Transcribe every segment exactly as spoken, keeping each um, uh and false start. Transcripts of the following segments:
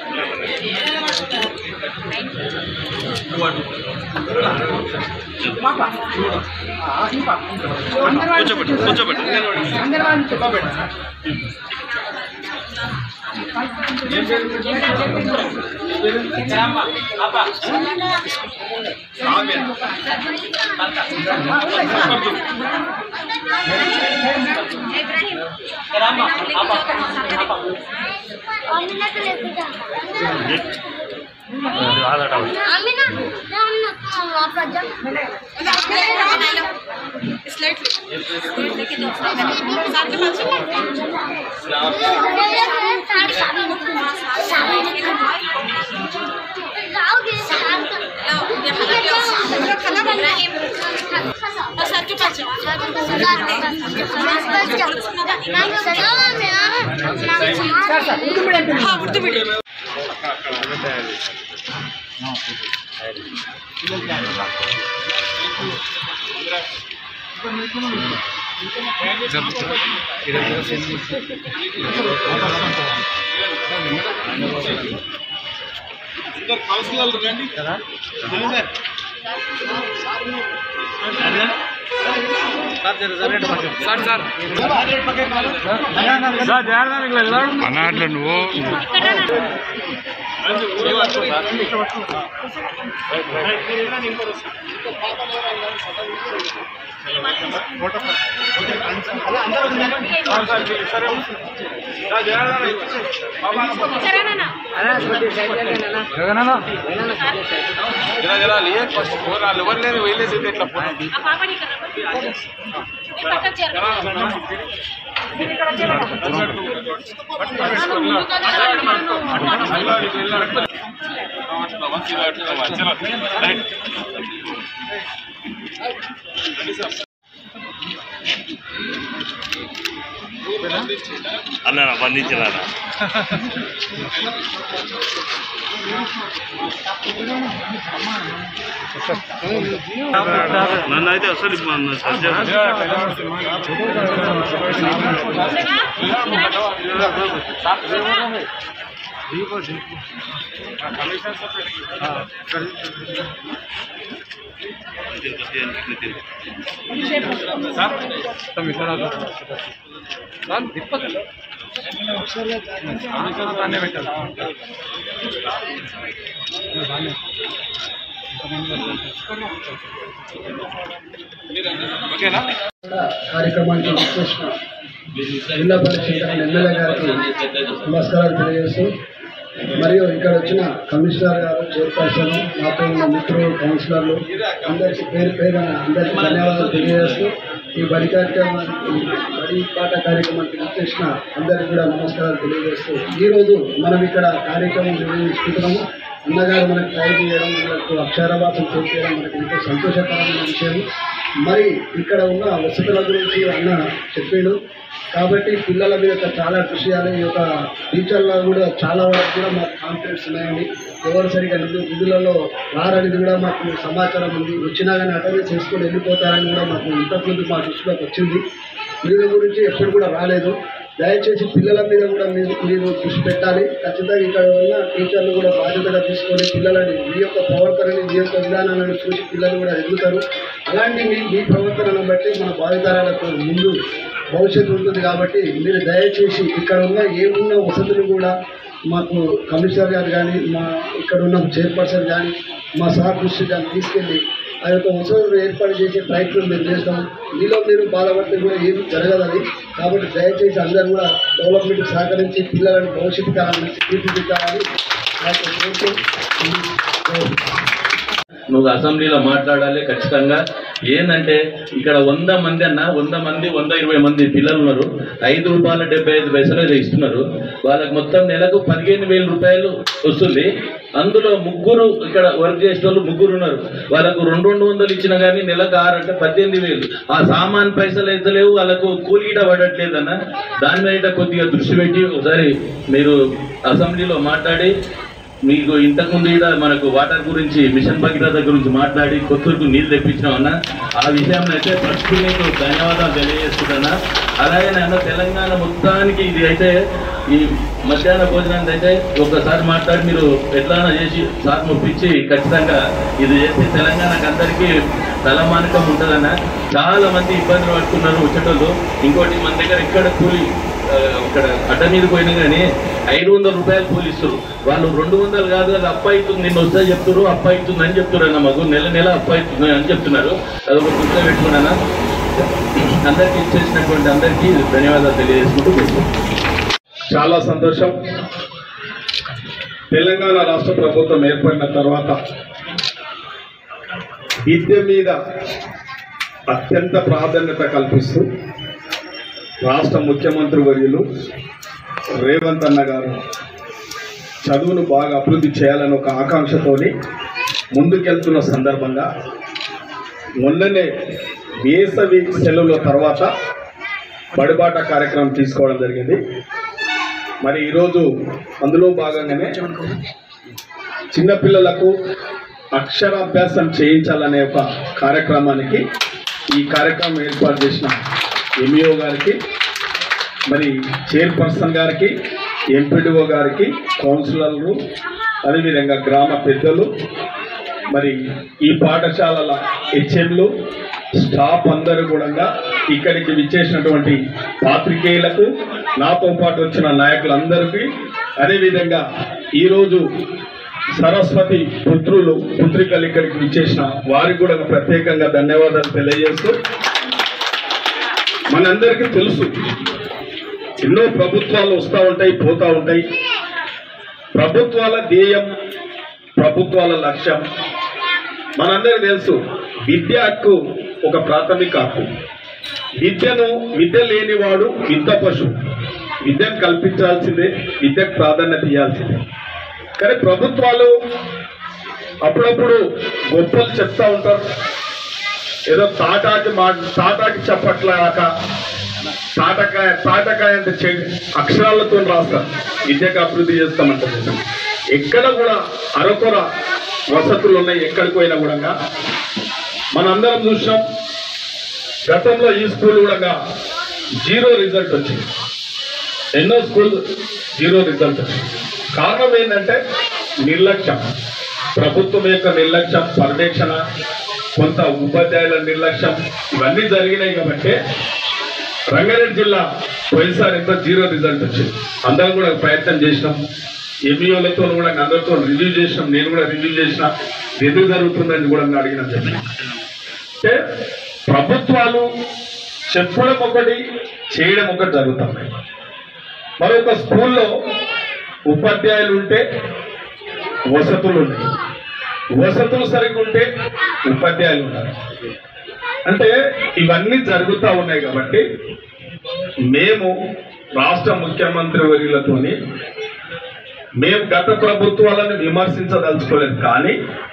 కూర్చోబెట్టు కూర్చోబెట్టు అన్నట్లు నువ్వు ఎవరు వేయలేదు ఇట్లా అన్నా బంధించిన నన్ను అయితే అసలు కార్యక్రమానికి విచ్చేసిన జిల్లా పరిషత్ ఎమ్మెల్యే గారికి నమస్కారాలు తెలియజేస్తూ మరియు ఇక్కడ వచ్చిన కమిషనర్ గారు చైర్పర్సన్ నాతో ఉన్న మిత్రులు కౌన్సిలర్లు అందరికీ పేరు పేరున అందరికీ ధన్యవాదాలు తెలియజేస్తూ ఈ బడి కార్యక్రమానికి బడి పాట కార్యక్రమానికి విచ్చేసిన అందరికీ కూడా నమస్కారాలు తెలియజేస్తూ ఈరోజు మనం ఇక్కడ కార్యక్రమం నిర్వహించుకుంటున్నాము. అన్నగారు మనకు ట్రై చేయడం, మనకు అక్షరాభాసం చేయడం మనకు ఎంతో సంతోషకరమైన విషయం. మరి ఇక్కడ ఉన్న వసతుల గురించి అన్న చెప్పాడు కాబట్టి పిల్లల మీద చాలా కృషి చేయాలి. ఈ యొక్క టీచర్ల కూడా చాలా వరకు కూడా మాకు కాన్ఫిడెన్స్ ఉన్నాయండి. ఎవరు సరిగా నిధు నిధులలో రారనేది కూడా మాకు సమాచారం ఉంది. వచ్చినా కానీ అటెండెన్స్ చేసుకొని వెళ్ళిపోతారని కూడా మాకు ఇంతకుముందు మా దృష్టిలోకి వచ్చింది. నిధుల గురించి ఎప్పుడు కూడా రాలేదు. దయచేసి పిల్లల మీద కూడా మీరు మీరు దృష్టి పెట్టాలి. ఖచ్చితంగా ఇక్కడ ఉన్న టీచర్లు కూడా బాధ్యతగా తీసుకొని పిల్లలని మీ యొక్క ప్రవర్తనని మీ యొక్క విధానాలను చూసి పిల్లలు కూడా ఎదుగుతారు. అలాంటి మీ మీ ప్రవర్తనను బట్టి మన భావితరాలకు ముందు భవిష్యత్తు ఉంటుంది. కాబట్టి మీరు దయచేసి ఇక్కడ ఉన్న ఏమున్న వసతులు కూడా మాకు కమిషనర్ గారు కానీ మా ఇక్కడ ఉన్న చైర్పర్సన్ కానీ మా సార్ దృష్టి కానీ తీసుకెళ్ళి ఆ యొక్క వసతులు ఏర్పాటు చేసే ప్రయత్నం మేము చేస్తాం. మీలో మీరు బాధపడితే కూడా ఏమి జరగదని కాబట్టి దయచేసి అందరూ కూడా డెవలప్మెంట్కి సహకరించి పిల్లలను భవిష్యత్తు కావాలని తీర్చిదిద్దాలని నువ్వు అసెంబ్లీలో మాట్లాడాలి ఖచ్చితంగా. ఏంటంటే ఇక్కడ వంద మంది అన్న వంద మంది వంద ఇరవై మంది పిల్లలు ఉన్నారు. ఐదు రూపాయల డెబ్బై ఐదు పైసలు ఇస్తున్నారు. వాళ్ళకి మొత్తం నెలకు పదిహేను వేల రూపాయలు వస్తుంది. అందులో ముగ్గురు ఇక్కడ వర్క్ చేసే వాళ్ళు ముగ్గురు ఉన్నారు. వాళ్ళకు రెండు రెండు వందలు ఇచ్చినా కానీ నెలకు ఆరు అంటే పద్దెనిమిది వేలు. ఆ సామాన్ పైసలు అయితే లేవు, వాళ్ళకు కూలీట పడట్లేదన్న. దాని మీద కొద్దిగా దృష్టి పెట్టి ఒకసారి మీరు అసెంబ్లీలో మాట్లాడి మీకు ఇంతకుముందు కూడా మనకు వాటర్ గురించి మిషన్ భగీరథ గురించి మాట్లాడి కొత్తూరుకు నీళ్ళు తెప్పించినామన్నా ఆ విషయాన్ని అయితే ఫస్ట్ మీకు ధన్యవాదాలు తెలియజేస్తున్నా. అలాగే అన్న తెలంగాణ మొత్తానికి ఇది అయితే ఈ మధ్యాహ్న భోజనాన్ని అయితే ఒకసారి మాట్లాడి మీరు ఎట్లైనా చేసి సార్ ముప్పించి ఖచ్చితంగా ఇది చేస్తే తెలంగాణకు అందరికీ తలమానకం ఉంటుందన్న. చాలా మంది ఇబ్బందులు పడుతున్నారు వచ్చేటోళ్ళు. ఇంకోటి మన దగ్గర ఇక్కడ కూలి ఇక్కడ అడ్డ మీద పోయినా కానీ ఐదు వందల రూపాయలు కూలి ఇస్తారు. వాళ్ళు రెండు వందలు కాదు అది అప్ప అవుతుంది నిన్ను వస్తా చెప్తారు అప్ప అవుతుంది అని చెప్తున్నారు మాకు నెల నెల అప్ప అవుతుంది అని చెప్తున్నారు. అది ఒక గుర్తు పెట్టుకున్నాను. అందరికీ ఇచ్చేసినటువంటి అందరికీ ధన్యవాదాలు తెలియజేసుకుంటూ చాలా సంతోషం. తెలంగాణ రాష్ట్ర ప్రభుత్వం ఏర్పడిన తర్వాత విద్య మీద అత్యంత ప్రాధాన్యత కల్పిస్తూ రాష్ట్ర ముఖ్యమంత్రి వర్యులు రేవంత్ అన్న గారు చదువును బాగా అభివృద్ధి చేయాలని ఒక ఆకాంక్షతోని ముందుకెళ్తున్న సందర్భంగా మొన్ననే వేసవి సెలవుల తర్వాత బడిబాట కార్యక్రమం తీసుకోవడం జరిగింది. మరి ఈరోజు అందులో భాగంగానే చిన్నపిల్లలకు అక్షరాభ్యాసం చేయించాలనే ఒక కార్యక్రమానికి ఈ కార్యక్రమం ఏర్పాటు చేసిన ఎంఈఓ గారికి, మరి చైర్పర్సన్ గారికి, ఎంపీడీఓ గారికి, కౌన్సిలర్లు, అదేవిధంగా గ్రామ పెద్దలు, మరి ఈ పాఠశాలల హెచ్ఎంలు, స్టాఫ్ అందరూ కూడా ఇక్కడికి విచ్చేసినటువంటి పాత్రికేయులకు, నాతో పాటు వచ్చిన నాయకులందరికీ, అదేవిధంగా ఈరోజు సరస్వతి పుత్రులు పుత్రికలు ఇక్కడికి విచ్చేసిన వారికి కూడా ప్రత్యేకంగా ధన్యవాదాలు తెలియజేస్తూ, మనందరికీ తెలుసు ఎన్నో ప్రభుత్వాలు వస్తూ ఉంటాయి పోతూ ఉంటాయి. ప్రభుత్వాల ధ్యేయం, ప్రభుత్వాల లక్ష్యం మనందరికీ తెలుసు. విద్య హక్కు ఒక ప్రాథమిక హక్కు. విద్యను విద్య లేనివాడు విద్య పశువు. విద్యను కల్పించాల్సిందే, విద్యకు ప్రాధాన్యత ఇవ్వాల్సిందే. కానీ ప్రభుత్వాలు అప్పుడప్పుడు గొప్పలు చెప్తూ ఉంటారు. ఏదో తాటాకి మా తాటాకి చెప్పట్లాక తాటకాయ తాటకాయ అంటే అక్షరాలతో రాస్తారు విద్యకు అభివృద్ధి చేస్తామంటారు. ఎక్కడ కూడా అరకొర వసతులు ఉన్నాయి. ఎక్కడికి పోయినా కూడా మనందరం చూసాం. గతంలో ఈ స్కూల్ కూడా జీరో రిజల్ట్ వచ్చింది. ఎన్నో స్కూల్ జీరో రిజల్ట్ వచ్చింది. కారణం ఏంటంటే నిర్లక్ష్యం, ప్రభుత్వం యొక్క నిర్లక్ష్యం, పర్యవేక్షణ, కొంత ఉపాధ్యాయుల నిర్లక్ష్యం, ఇవన్నీ జరిగినాయి. కాబట్టి రంగారెడ్డి జిల్లా పోయినసారి ఎంత జీరో రిజల్ట్ వచ్చింది. అందరం కూడా ప్రయత్నం చేసినాం. ఎంఈఓలతో కూడా అందరితో రివ్యూ చేసినాం. నేను కూడా రివ్యూ చేసిన ఎందుకు జరుగుతుందని కూడా అడిగిన చెప్పిన. అంటే ప్రభుత్వాలు చెప్పడం ఒకటి, చేయడం ఒకటి జరుగుతుంది. మరొక స్కూల్లో ఉపాధ్యాయులు ఉంటే వసతులు ఉన్నాయి, వసతులు సరిగ్గా ఉంటే ఉపాధ్యాయులు ఉన్నారు. అంటే ఇవన్నీ జరుగుతూ ఉన్నాయి. కాబట్టి మేము రాష్ట్ర ముఖ్యమంత్రి వర్యులతోని మేము గత ప్రభుత్వాలను విమర్శించదలుచుకోలేదు. కానీ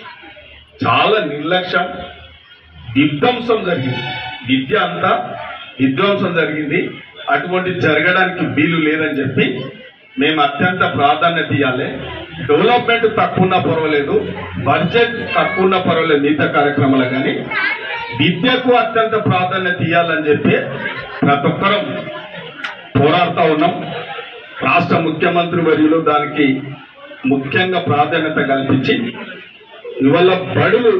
చాలా నిర్లక్ష్యం, విధ్వంసం జరిగింది. విద్య అంతా విధ్వంసం జరిగింది. అటువంటి జరగడానికి వీలు లేదని చెప్పి మేము అత్యంత ప్రాధాన్యత ఇవ్వాలి. డెవలప్మెంట్ తక్కువ ఉన్నా పర్వాలేదు, బడ్జెట్ తక్కువ ఉన్నా పర్వాలేదు మిగతా కార్యక్రమాలు, కానీ విద్యకు అత్యంత ప్రాధాన్యత ఇవ్వాలని చెప్పి ప్రతి ఒక్కరం పోరాడుతూ ఉన్నాం. రాష్ట్ర ముఖ్యమంత్రి వర్యులు దానికి ముఖ్యంగా ప్రాధాన్యత కల్పించి ఇవాళ బడులు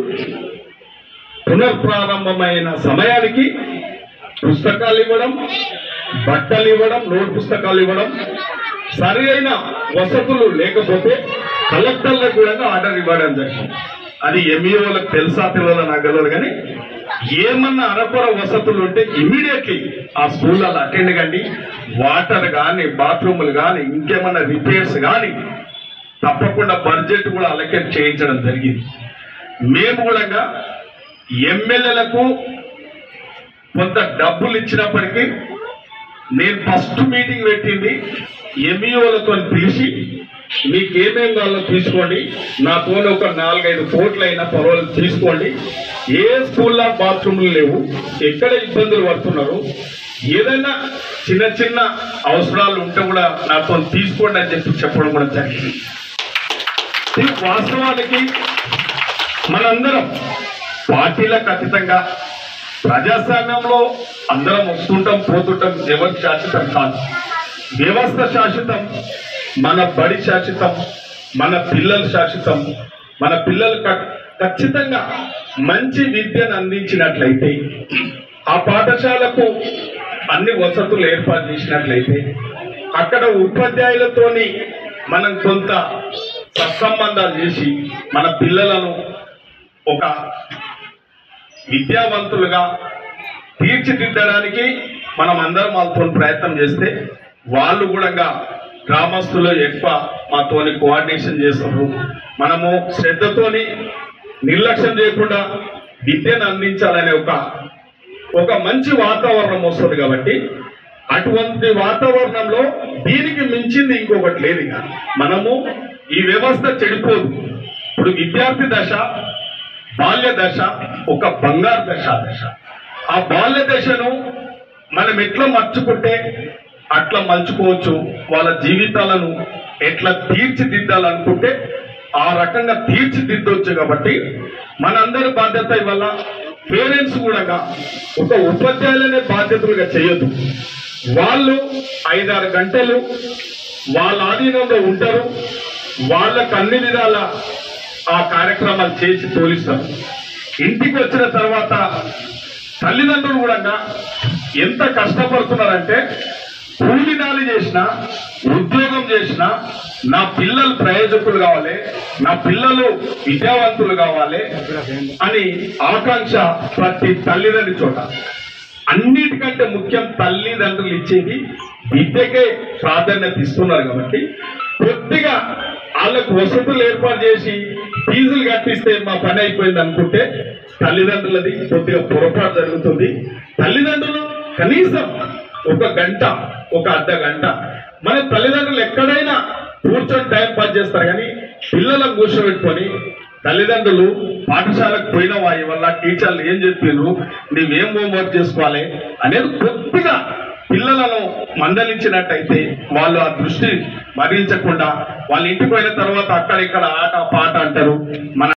పునఃప్రారంభమైన సమయానికి పుస్తకాలు ఇవ్వడం, బట్టలు ఇవ్వడం, నోట్ పుస్తకాలు ఇవ్వడం, సరి అయిన వసతులు లేకపోతే కలెక్టర్లకు కూడా ఆర్డర్ ఇవ్వడం జరిగింది. అది ఎంఈఓలకు తెలుసా తెలియదు నాకు తెలియదు. కానీ ఏమన్నా అరకొర వసతులు ఉంటే ఇమీడియట్లీ ఆ స్కూళ్ళలో అటెండ్ కండి. వాటర్ కానీ, బాత్రూములు కానీ, ఇంకేమన్నా రిపేర్స్ కానీ తప్పకుండా బడ్జెట్ కూడా అలకేట్ చేయించడం జరిగింది. మేము కూడా ఎమ్మెల్యేలకు కొంత డబ్బులు ఇచ్చినప్పటికీ నేను ఫస్ట్ మీటింగ్ పెట్టింది ఎంఈఓలతో పిలిచి మీకేమేం కావాలో తీసుకోండి, నాతో ఒక నాలుగైదు కోట్లు అయినా పర్వాలేదు తీసుకోండి, ఏ స్కూల్లో బాత్రూమ్లు లేవు, ఎక్కడ ఇబ్బందులు పడుతున్నారు, ఏదైనా చిన్న చిన్న అవసరాలు ఉంటే కూడా నాతో తీసుకోండి అని చెప్పి చెప్పడం కూడా జరిగింది. ఇది వాస్తవానికి మనందరం పార్టీలకు అతీతంగా ప్రజాస్వామ్యంలో అందరం వస్తుంటాం పోతుంటాం, ఎవరు శాశ్వతం కాదు. వ్యవస్థ శాశ్వతం, మన బడి శాశ్వతం, మన పిల్లలు శాశ్వతం. మన పిల్లలు ఖచ్చితంగా మంచి విద్యను అందించినట్లయితే, ఆ పాఠశాలకు అన్ని వసతులు ఏర్పాటు చేసినట్లయితే, అక్కడ ఉపాధ్యాయులతోని మనం కొంత సత్సంబంధాలు చేసి మన పిల్లలను ఒక విద్యావంతులుగా తీర్చిదిద్దడానికి మనం అందరం వాళ్ళతో ప్రయత్నం చేస్తే, వాళ్ళు కూడా గ్రామస్తులు ఎక్కువ మాతోని కోఆర్డినేషన్ చేస్తున్నారు. మనము శ్రద్ధతోని నిర్లక్ష్యం చేయకుండా విద్యను అందించాలనే ఒక ఒక మంచి వాతావరణం వస్తుంది. కాబట్టి అటువంటి వాతావరణంలో దీనికి మించింది ఇంకొకటి లేదు. ఇక మనము ఈ వ్యవస్థ చెడిపోదు. ఇప్పుడు విద్యార్థి దశ, బాల్య దశ ఒక బంగారు దశ దశ ఆ బాల్య దశను మనం ఎట్లా మర్చుకుంటే అట్లా మలుచుకోవచ్చు. వాళ్ళ జీవితాలను ఎట్లా తీర్చిదిద్దాలనుకుంటే ఆ రకంగా తీర్చిదిద్దవచ్చు. కాబట్టి మనందరి బాధ్యత వల్ల పేరెంట్స్ కూడా ఒక ఉపాధ్యాయులనే బాధ్యతలుగా చేయొద్దు. వాళ్ళు ఐదారు గంటలు వాళ్ళ ఆధీనంలో ఉంటారు. వాళ్ళకు అన్ని విధాల ఆ కార్యక్రమాలు చేసి తోలిస్తారు. ఇంటికి వచ్చిన తర్వాత తల్లిదండ్రులు కూడా ఎంత కష్టపడుతున్నారంటే, కూలినాలు చేసినా ఉద్యోగం చేసినా నా పిల్లలు ప్రయోజకులు కావాలి, నా పిల్లలు విద్యావంతులు కావాలి అని ఆకాంక్ష ప్రతి తల్లిదండ్రి చోట. అన్నిటికంటే ముఖ్యం తల్లిదండ్రులు ఇచ్చేది విద్యకే ప్రాధాన్యత ఇస్తున్నారు. కాబట్టి కొద్దిగా వాళ్ళకు వసతులు ఏర్పాటు చేసి ఫీజులు కట్టిస్తే మా పని అయిపోయింది అనుకుంటే తల్లిదండ్రులది కొద్దిగా పొరపాటు జరుగుతుంది. తల్లిదండ్రులు కనీసం ఒక గంట, ఒక అర్ధ గంట మన తల్లిదండ్రులు ఎక్కడైనా కూర్చొని టైం పాస్ చేస్తారు. కానీ పిల్లలను కూర్చోబెట్టుకొని తల్లిదండ్రులు పాఠశాలకు పోయినవా, వల్ల టీచర్లు ఏం చెప్పారు, నీవేం హోంవర్క్ చేసుకోవాలి అనేది కొద్దిగా పిల్లలను మందలించినట్టయితే వాళ్ళు ఆ దృష్టి మరించకుండా వాళ్ళ ఇంటికి పోయిన తర్వాత అక్కడ ఇక్కడ ఆట పాట అంటారు. మన